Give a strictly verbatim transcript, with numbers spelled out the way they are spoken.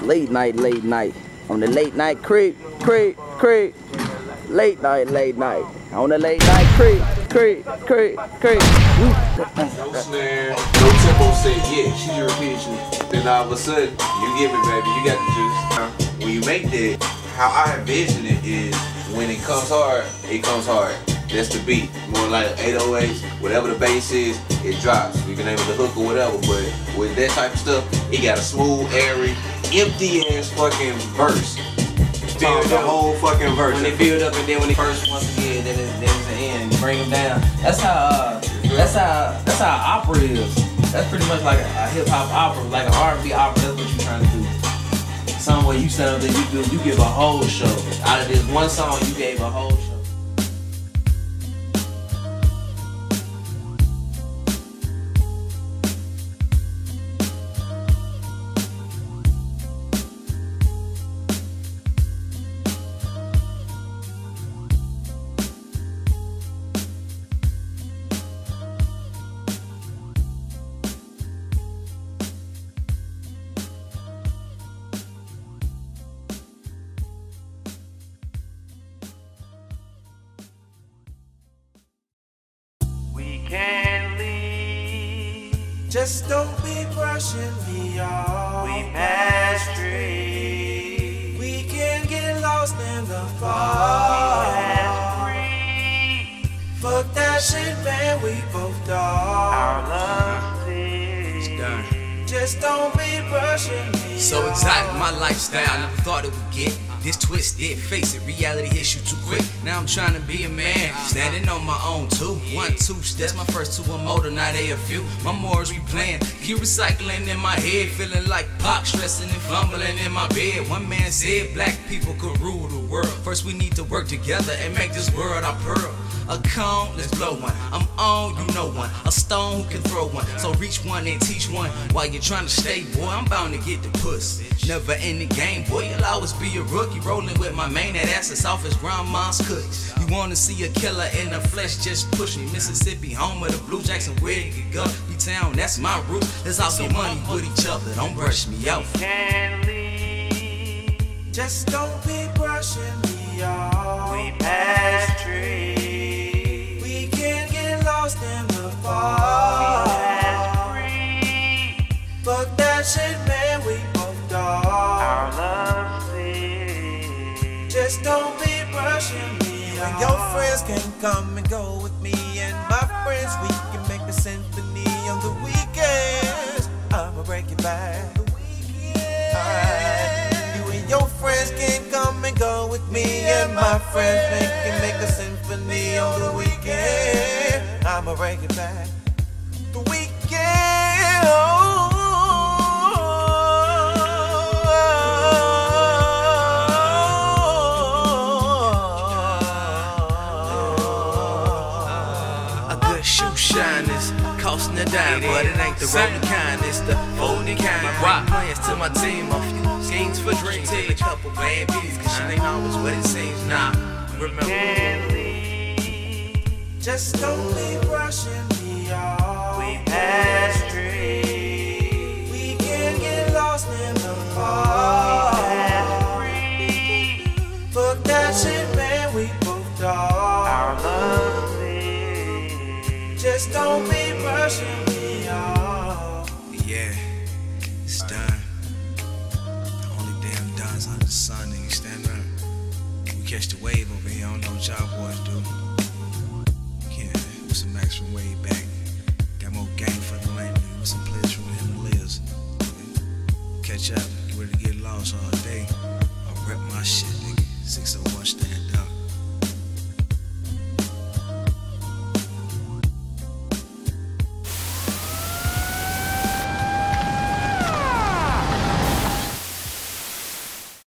Late night, late night. On the late night creep, creep, creep. Late night, late night. On the late night creep, creep, creep, creep. No snare, no tempo set yet. She just repeats you. Then all of a sudden, you give it, baby. You got the juice. When you make that, how I envision it is when it comes hard, it comes hard. That's the beat. More like eight oh eights, whatever the bass is, it drops. You can name it the hook or whatever, but with that type of stuff, it got a smooth, airy, empty ass fucking verse. Build the whole fucking verse. When they build up and then when they first once again, then it's, then it's the end. You bring them down. That's how. Uh, that's how. That's how opera is. That's pretty much like a, a hip hop opera, like an R and B opera. That's what you're trying to do. Some way you stand up there, you do. You give a whole show. Out of this one song, you gave a whole show. Can't leave. Just don't be brushing me off. We pass trees. We can get lost in the We fog. pass free. Fuck that shit, man, we both dog. Our love is Done. Just don't be brushing me So off. exotic, my lifestyle, never thought it would get this twisted. Face it, reality hits you too quick. Now I'm trying to be a man, standing on my own too. One, two, that's my first two or motor, now they a few. My morals replaying, keep recycling in my head, feeling like Pac, stressing and fumbling in my bed. One man said black people could rule the world. First we need to work together and make this world our pearl. A cone, let's blow one. I'm on, you know one. A stone who can throw one. So reach one and teach one. While you're trying to stay, boy, I'm bound to get the puss. Never in the game, boy, you'll always be a rookie. Rolling with my main, that ass is off as grandma's cookies. You wanna see a killer in the flesh, just push me. Mississippi, home of the Blue Jackson, where you go. B-Town, that's my root. Let's all get money with each other, don't brush me off. can't leave. Just don't be brushing me off. We pass trees. We can get lost in the We fog. pass free. Fuck that shit, man, we both dog. Our love is Just don't be brushing me off. And your friends can come and go with me, and my friends, we can make a symphony on the weekends. I'ma break it back. Alright. You and your friends can come and go with me, and my friends, we can make a symphony on the weekend. I'ma break it back. The weekend. Oh. Shoe shyness, costing a dime, but it ain't the rolling kind, it's the folding kind. Rock plans to my team, a few schemes for dreams, take a couple bad beats, cause shit ain't always what it seems. Nah, remember. can't leave. Just don't be brushing me off. We pass trees. We can get lost in the We fog. pass free. Fuck that shit, man, we both dog. Our love is Just don't be brushing me off. Yeah, it's done. The only damn done's under the sun, nigga, stand up. We catch the wave over here, I don't know what y'all boys do. Yeah, with some Max from way back. Got more game for the lane, with some players from the Himalayas. Catch up.